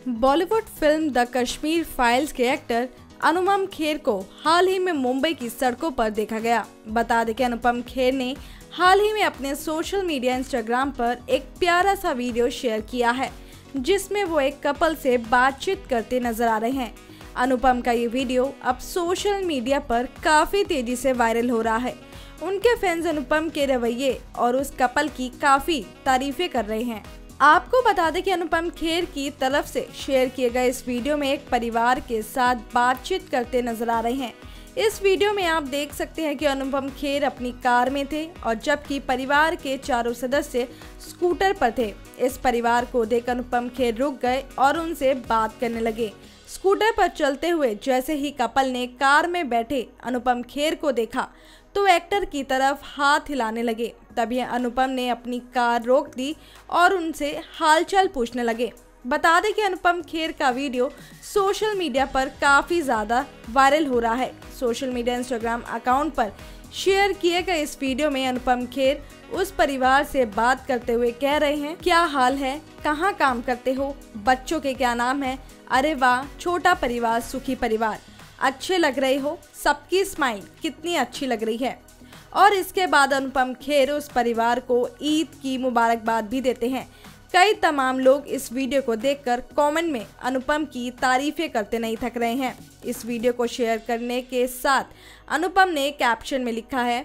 Bollywood film the Kashmir files के actor Anupam Kher को हाल ही में मुंबई की सड़कों पर देखा गया। बता दें कि अनुपम खेर ने हाल ही में अपने सोशल मीडिया इंस्टाग्राम पर एक प्यारा सा वीडियो शेयर किया है, जिसमें वो एक कपल से बातचीत करते नजर आ रहे हैं। अनुपम का ये वीडियो अब सोशल मीडिया पर काफी तेजी से वायरल हो रहा है। उनके फैंस अनुपम के रवैये और उस कपल की काफी तारीफें कर रहे हैं। आपको बता दें कि अनुपम खेर की तरफ से शेयर किए गए इस वीडियो में एक परिवार के साथ बातचीत करते नजर आ रहे हैं। इस वीडियो में आप देख सकते हैं कि अनुपम खेर अपनी कार में थे और जबकि परिवार के चारों सदस्य स्कूटर पर थे। इस परिवार को देख अनुपम खेर रुक गए और उनसे बात करने लगे। स्कूटर पर चलते हुए जैसे ही कपल ने कार में बैठे अनुपम खेर को देखा तो एक्टर की तरफ हाथ हिलाने लगे। तभी अनुपम ने अपनी कार रोक दी और उनसे हालचाल पूछने लगे। बता दें कि अनुपम खेर का वीडियो सोशल मीडिया पर काफ़ी ज़्यादा वायरल हो रहा है। सोशल मीडिया इंस्टाग्राम अकाउंट पर शेयर किए गए इस वीडियो में अनुपम खेर उस परिवार से बात करते हुए कह रहे हैं, क्या हाल है, कहाँ काम करते हो, बच्चों के क्या नाम है, अरे वाह, छोटा परिवार सुखी परिवार, अच्छे लग रहे हो, सबकी स्माइल कितनी अच्छी लग रही है। और इसके बाद अनुपम खेर उस परिवार को ईद की मुबारकबाद भी देते हैं। कई तमाम लोग इस वीडियो को देखकर कमेंट में अनुपम की तारीफें करते नहीं थक रहे हैं। इस वीडियो को शेयर करने के साथ अनुपम ने कैप्शन में लिखा है,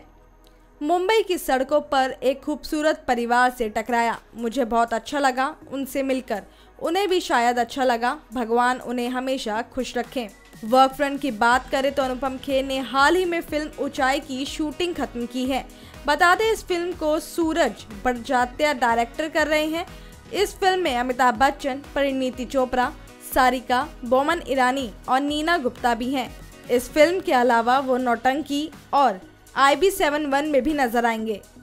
मुंबई की सड़कों पर एक खूबसूरत परिवार से टकराया, मुझे बहुत अच्छा लगा उनसे मिलकर, उन्हें भी शायद अच्छा लगा, भगवान उन्हें हमेशा खुश रखें। वर्क फ्रंट की बात करें तो अनुपम खेर ने हाल ही में फिल्म ऊंचाई की शूटिंग खत्म की है। बता दें इस फिल्म को सूरज बड़जात्या डायरेक्टर कर रहे हैं। इस फिल्म में अमिताभ बच्चन, परिणीति चोपड़ा, सारिका, बोमन ईरानी और नीना गुप्ता भी हैं। इस फिल्म के अलावा वो नौटंकी और IB71 में भी नजर आएंगे।